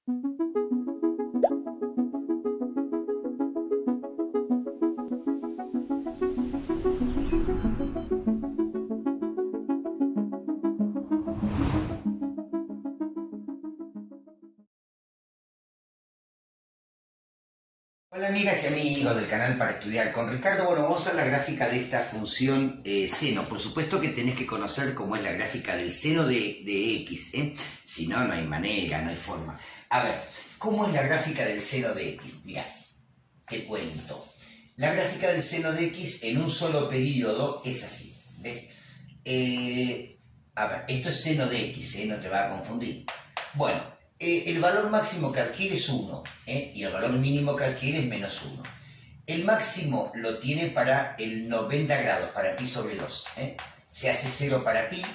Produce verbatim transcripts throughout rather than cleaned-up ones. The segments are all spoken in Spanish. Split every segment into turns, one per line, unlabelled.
Hola amigas y amigos del canal Para Estudiar con Ricardo. Bueno, vamos a ver la gráfica de esta función eh, seno. Por supuesto que tenés que conocer cómo es la gráfica del seno de, de X, ¿eh? Si no, no hay manera, no hay forma. A ver, ¿cómo es la gráfica del seno de X? Mirá, te cuento. La gráfica del seno de X en un solo periodo es así, ¿ves? Eh, a ver, esto es seno de X, ¿eh? No te va a confundir. Bueno. Eh, el valor máximo que adquiere es uno, ¿eh? Y el valor mínimo que adquiere es menos uno. El máximo lo tiene para el noventa grados, para pi sobre dos. ¿eh? Se hace cero para pi.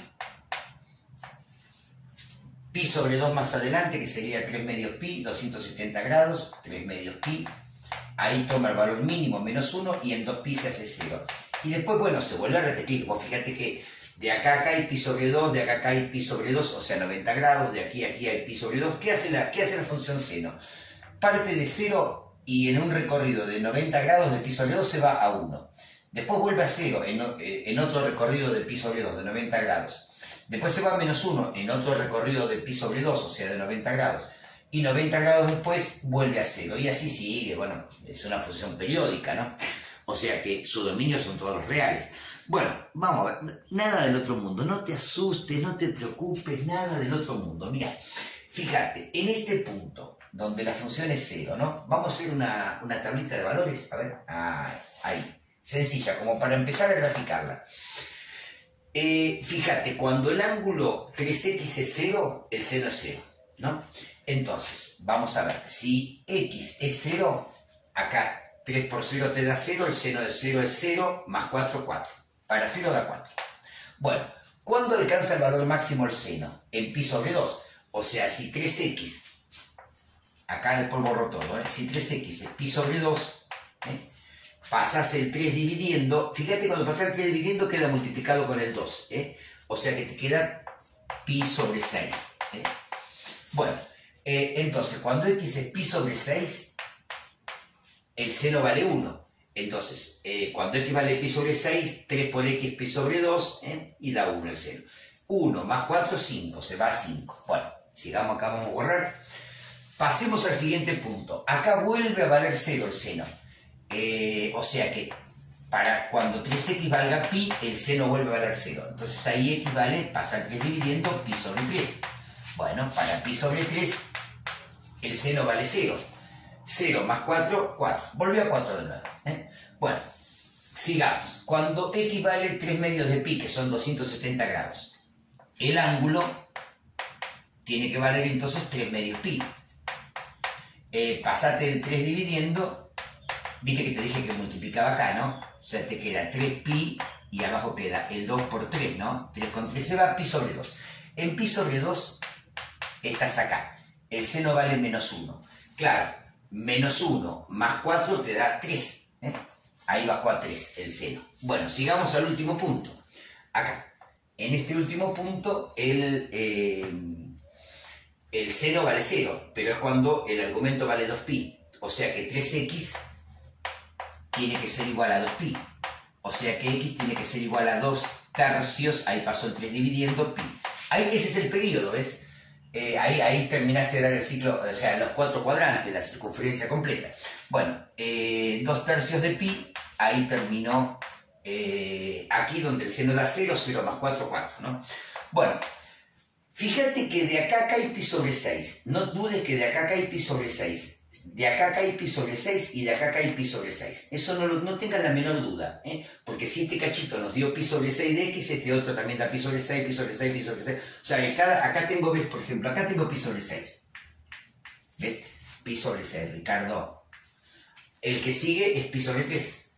Pi sobre dos más adelante, que sería tres medios pi, doscientos setenta grados, tres medios pi. Ahí toma el valor mínimo, menos uno, y en dos pi se hace cero. Y después, bueno, se vuelve a repetir. Vos fíjate que de acá a acá hay pi sobre dos, de acá a acá hay pi sobre dos, o sea, noventa grados, de aquí a aquí hay pi sobre dos. ¿Qué hace la, qué hace la función seno? Parte de cero y en un recorrido de noventa grados de pi sobre dos se va a uno. Después vuelve a cero en, en otro recorrido de pi sobre dos de noventa grados. Después se va a menos uno en otro recorrido de pi sobre dos, o sea, de noventa grados. Y noventa grados después vuelve a cero. Y así sigue, bueno, es una función periódica, ¿no? O sea que su dominio son todos los reales. Bueno, vamos a ver, nada del otro mundo, no te asustes, no te preocupes, nada del otro mundo. Mira, fíjate, en este punto, donde la función es cero, ¿no? Vamos a hacer una, una tablita de valores, a ver, ah, ahí, sencilla, como para empezar a graficarla. Eh, fíjate, cuando el ángulo tres equis es cero, el seno es cero, ¿no? Entonces, vamos a ver, si x es cero, acá tres por cero te da cero, el seno de cero es cero, más cuatro, cuatro. Para cero da cuatro. Bueno, ¿cuándo alcanza el valor máximo el seno? En pi sobre dos. O sea, si tres equis, acá después borro todo, ¿eh? Si tres equis es pi sobre dos, ¿eh? Pasas el tres dividiendo, fíjate cuando pasas el tres dividiendo queda multiplicado con el dos, ¿eh? O sea que te queda pi sobre seis, ¿eh? Bueno, eh, entonces cuando x es pi sobre seis, el seno vale uno. Entonces, eh, cuando x vale pi sobre seis, tres por x pi sobre dos, ¿eh? Y da uno el seno. uno más cuatro, cinco, se va a cinco. Bueno, sigamos acá, vamos a borrar. Pasemos al siguiente punto. Acá vuelve a valer cero el seno. Eh, o sea que, para cuando tres equis valga pi, el seno vuelve a valer cero. Entonces ahí x vale, pasa el tres dividiendo, pi sobre tres. Bueno, para pi sobre tres, el seno vale cero. cero más cuatro, cuatro. Volvió a cuatro de nuevo. ¿eh? Bueno, sigamos. Cuando x vale tres medios de pi, que son doscientos setenta grados, el ángulo tiene que valer entonces tres medios pi. Eh, pasate el tres dividiendo, viste que te dije que multiplicaba acá, ¿no? O sea, te queda tres pi y abajo queda el dos por tres, ¿no? tres con tres se va, pi sobre dos. En pi sobre dos estás acá. El seno vale menos uno. Claro. Menos uno más cuatro te da tres. ¿eh? Ahí bajó a tres el seno. Bueno, sigamos al último punto. Acá. En este último punto, el, eh, el seno vale cero, pero es cuando el argumento vale dos pi. O sea que tres equis tiene que ser igual a dos pi. O sea que x tiene que ser igual a dos tercios. Ahí pasó el tres dividiendo pi. Ahí, ese es el periodo, ¿ves? Eh, ahí, ahí terminaste de dar el ciclo, o sea, los cuatro cuadrantes, la circunferencia completa. Bueno, eh, dos tercios de pi, ahí terminó, eh, aquí donde el seno da cero, cero más cuatro, cuatro, ¿no? Bueno, fíjate que de acá a acá hay pi sobre seis. No dudes que de acá a acá hay pi sobre seis. De acá a acá hay pi sobre seis y de acá a acá hay pi sobre seis. Eso no, no tengan la menor duda, ¿eh? Porque si este cachito nos dio pi sobre seis de x, este otro también da pi sobre seis, pi sobre seis, pi sobre seis. O sea, que cada, acá tengo, ves, por ejemplo, acá tengo pi sobre seis. ¿Ves? Pi sobre seis, Ricardo. El que sigue es pi sobre tres.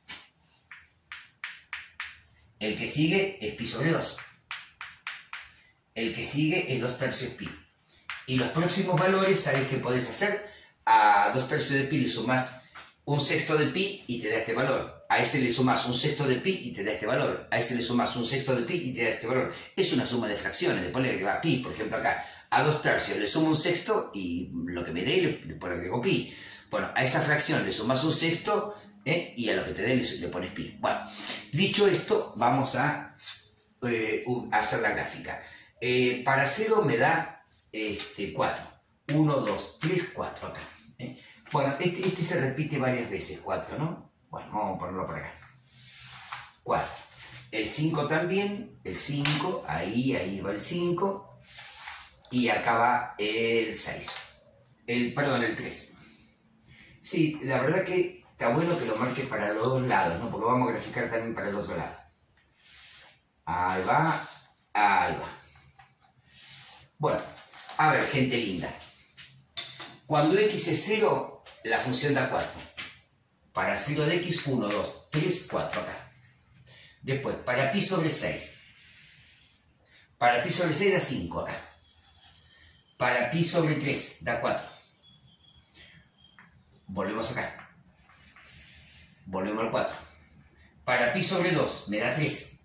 El que sigue es pi sobre dos. El que sigue es dos tercios pi. Y los próximos valores, ¿sabes qué podés hacer? A dos tercios de pi le sumas un sexto de pi y te da este valor. A ese le sumas un sexto de pi y te da este valor. A ese le sumas un sexto de pi y te da este valor. Es una suma de fracciones. Después le agrega pi, por ejemplo acá. A dos tercios le sumo un sexto y lo que me dé le, le agrego pi. Bueno, a esa fracción le sumas un sexto ¿eh? y a lo que te dé le, le pones pi. Bueno, dicho esto, vamos a, eh, a hacer la gráfica. Eh, para cero me da este, cuatro. uno, dos, tres, cuatro acá. ¿eh? Bueno, este, este se repite varias veces, cuatro, ¿no? Bueno, vamos a ponerlo por acá. cuatro. El cinco también, el cinco, ahí, ahí va el cinco. Y acá va el seis. El, perdón, el tres. Sí, la verdad que está bueno que lo marques para los dos lados, ¿no? Porque vamos a graficar también para el otro lado. Ahí va, ahí va. Bueno, a ver, gente linda. Cuando x es cero, la función da cuatro. Para cero de x, uno, dos, tres, cuatro acá. Después, para pi sobre seis. Para pi sobre seis da cinco acá. Para pi sobre tres da cuatro. Volvemos acá. Volvemos al cuatro. Para pi sobre dos me da tres.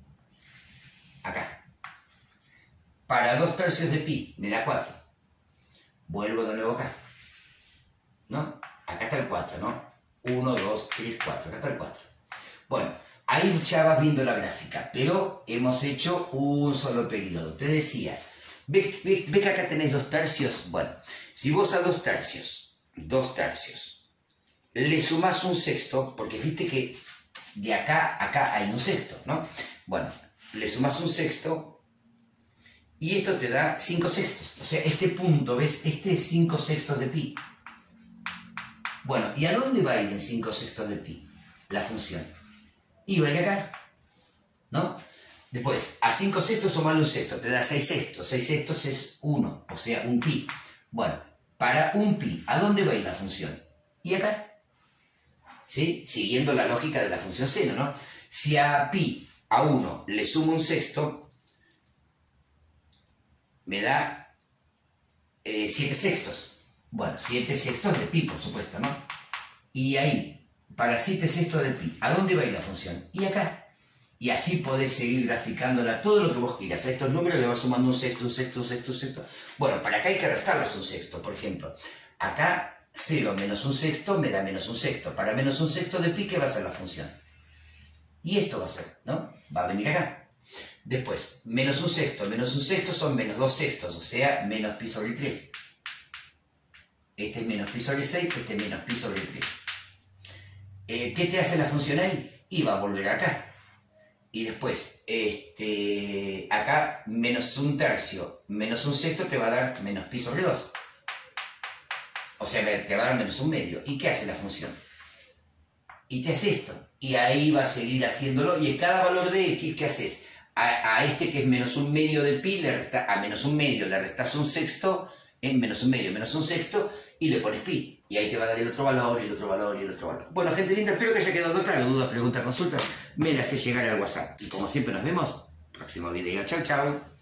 Acá. Para dos tercios de pi me da cuatro. Vuelvo de nuevo acá. ¿No? Acá está el cuatro, ¿no? uno, dos, tres, cuatro. Acá está el cuatro. Bueno, ahí ya vas viendo la gráfica, pero hemos hecho un solo periodo. Te decía, ¿ves, ves, ves que acá tenés dos tercios? Bueno, si vos a dos tercios, dos tercios, le sumás un sexto, porque viste que de acá a acá hay un sexto, ¿no? Bueno, le sumás un sexto y esto te da cinco sextos. O sea, este punto, ¿ves? Este es cinco sextos de pi. Bueno, ¿y a dónde va a ir en cinco sextos de pi? La función. Y va a ir acá, ¿no? Después, a cinco sextos sumarle un sexto, te da seis sextos. seis sextos es uno, o sea, un pi. Bueno, para un pi, ¿a dónde va a ir la función? Y acá. ¿Sí? Siguiendo la lógica de la función seno, ¿no? Si a pi, a uno, le sumo un sexto, me da eh, siete sextos. Bueno, siete sextos de pi, por supuesto, ¿no? Y ahí, para siete sextos de pi, ¿a dónde va a ir la función? Y acá. Y así podés seguir graficándola todo lo que vos quieras. A estos números le vas sumando un sexto, un sexto, un sexto, un sexto. Bueno, para acá hay que restarles un sexto, por ejemplo. Acá, cero menos un sexto me da menos un sexto. Para menos un sexto de pi, ¿qué va a ser la función? Y esto va a ser, ¿no? Va a venir acá. Después, menos un sexto, menos un sexto son menos dos sextos, o sea, menos pi sobre tres. Este es menos pi sobre seis, este es menos pi sobre tres. Eh, ¿Qué te hace la función ahí? Y va a volver acá. Y después, este, acá, menos un tercio, menos un sexto te va a dar menos pi sobre dos. O sea, te va a dar menos un medio. ¿Y qué hace la función? Y te hace esto. Y ahí va a seguir haciéndolo. Y en cada valor de x, ¿qué haces? A, a este que es menos un medio de pi, le resta, a menos un medio le restas un sexto, en menos un medio, menos un sexto, y le pones pi. Y ahí te va a dar el otro valor, y el otro valor, y el otro valor. Bueno, gente linda, espero que haya quedado claro. Dudas, preguntas, consultas, me las hace llegar al WhatsApp. Y como siempre nos vemos, próximo video. Chau, chau.